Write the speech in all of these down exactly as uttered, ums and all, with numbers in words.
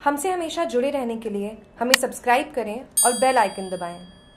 हमसे हमेशा जुड़े रहने के लिए हमें सब्सक्राइब करें और बेल आइकन दबाएं।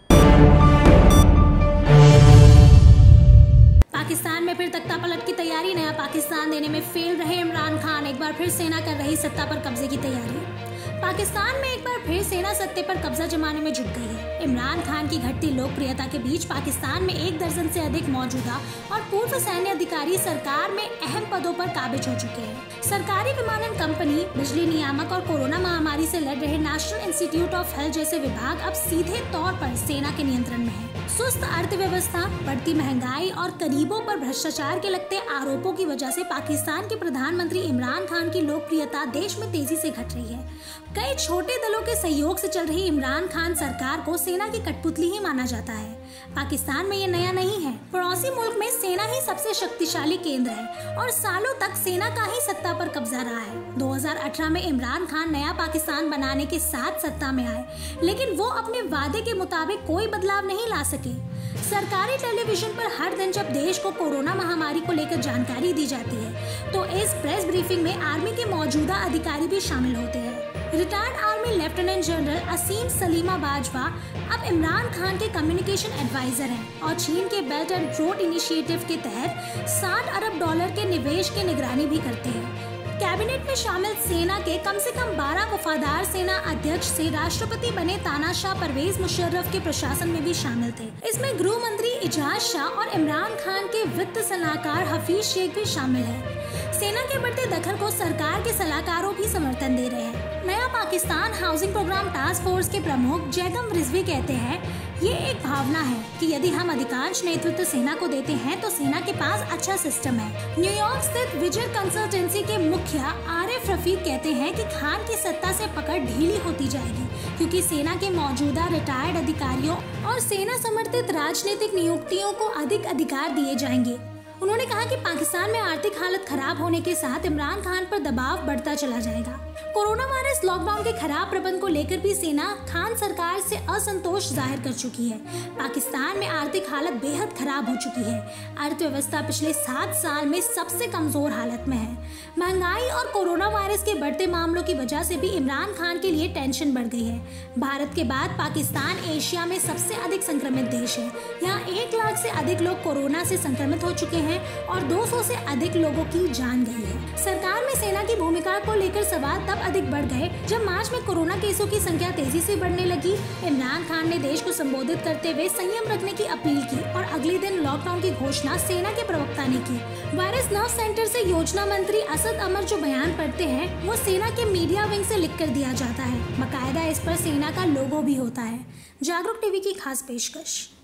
पाकिस्तान में फिर तख्ता पलट की तैयारी। नया पाकिस्तान देने में फेल रहे इमरान खान, एक बार फिर सेना कर रही सत्ता पर कब्जे की तैयारी। पाकिस्तान में एक बार फिर सेना सत्ते पर कब्जा जमाने में जुट गई है। इमरान खान की घटती लोकप्रियता के बीच पाकिस्तान में एक दर्जन से अधिक मौजूदा और पूर्व सैन्य अधिकारी सरकार में अहम पदों पर काबिज हो चुके हैं। सरकारी विमानन कंपनी, बिजली नियामक और कोरोना महामारी से लड़ रहे नेशनल इंस्टीट्यूट ऑफ हेल्थ जैसे विभाग अब सीधे तौर पर सेना के नियंत्रण में है। सुस्त अर्थव्यवस्था, बढ़ती महंगाई और करीबों पर भ्रष्टाचार के लगते आरोपों की वजह से पाकिस्तान के प्रधानमंत्री इमरान खान की लोकप्रियता देश में तेजी से घट रही है। कई छोटे दलों के सहयोग से चल रही इमरान खान सरकार को सेना की कठपुतली ही माना जाता है। पाकिस्तान में ये नया नहीं है। पड़ोसी मुल्क में सेना ही सबसे शक्तिशाली केंद्र है और सालों तक सेना का ही सत्ता पर कब्जा रहा है। दो हज़ार अठारह में इमरान खान नया पाकिस्तान बनाने के साथ सत्ता में आए, लेकिन वो अपने वादे के मुताबिक कोई बदलाव नहीं ला सके। सरकारी टेलीविजन पर हर दिन जब देश को कोरोना महामारी को लेकर जानकारी दी जाती है, तो इस प्रेस ब्रीफिंग में आर्मी के मौजूदा अधिकारी भी शामिल होते हैं। Retired army lieutenant general Asim Saleem Bajwa अब इमरान खान के कम्युनिकेशन एडवाइजर हैं और चीन के बेल्ट एंड रोड इनिशिएटिव के तहत साठ अरब डॉलर के निवेश की निगरानी भी करते हैं। कैबिनेट में शामिल सेना के कम से कम बारह वफादार सेना अध्यक्ष से राष्ट्रपति बने तानाशाह परवेज मुशर्रफ के प्रशासन में भी शामिल थे। इसमें गृह मंत्री इजाज शाह और इमरान खान के वित्त सलाहकार हफीज शेख भी शामिल है। सेना के बढ़ते दखल को सरकार के सलाहकारों भी समर्थन दे रहे हैं। नया Pakistan housing programme task force के प्रमुख जैगम रिजवी कहते हैं, ये एक भावना है कि यदि हम अधिकांश नेतृत्व सेना को देते हैं तो सेना के पास अच्छा सिस्टम है। न्यूयॉर्क स्थित विजय कंसल्टेंसी के मुखिया आरिफ रफीक कहते हैं कि खान की सत्ता से पकड़ ढीली होती जाएगी, क्योंकि सेना के मौजूदा रिटायर्ड अधिकारियों और सेना समर्थित राजनीतिक नियुक्तियों को अधिक अधिकार दिए जाएंगे। उन्होंने कहा कि पाकिस्तान में आर्थिक हालत खराब होने के साथ इमरान खान पर दबाव बढ़ता चला जाएगा। कोरोना वायरस लॉकडाउन के खराब प्रबंध को लेकर भी सेना खान सरकार से असंतोष जाहिर कर चुकी है। पाकिस्तान में आर्थिक हालत बेहद खराब हो चुकी है। अर्थव्यवस्था पिछले सात साल में सबसे कमजोर हालत में है। महंगाई और कोरोना वायरस के बढ़ते मामलों की वजह से भी इमरान खान के लिए टेंशन बढ़ गई है। भारत के बाद पाकिस्तान एशिया में सबसे अधिक संक्रमित देश है। यहाँ एक लाख से अधिक लोग कोरोना से संक्रमित हो चुके हैं और दो सौ से अधिक लोगों की जान गई है। सरकार में सेना की भूमिका को लेकर सवाल तब अधिक बढ़ गए जब मार्च में कोरोना केसों की संख्या तेजी से बढ़ने लगी। इमरान खान ने देश को संबोधित करते हुए संयम रखने की अपील की और अगले दिन लॉकडाउन की घोषणा सेना के प्रवक्ता ने की। वायरस नर्व सेंटर से योजना मंत्री असद अमर जो बयान पढ़ते हैं, वो सेना के मीडिया विंग से लिख कर दिया जाता है। बाकायदा इस पर सेना का लोगो भी होता है। जागरूक टीवी की खास पेशकश।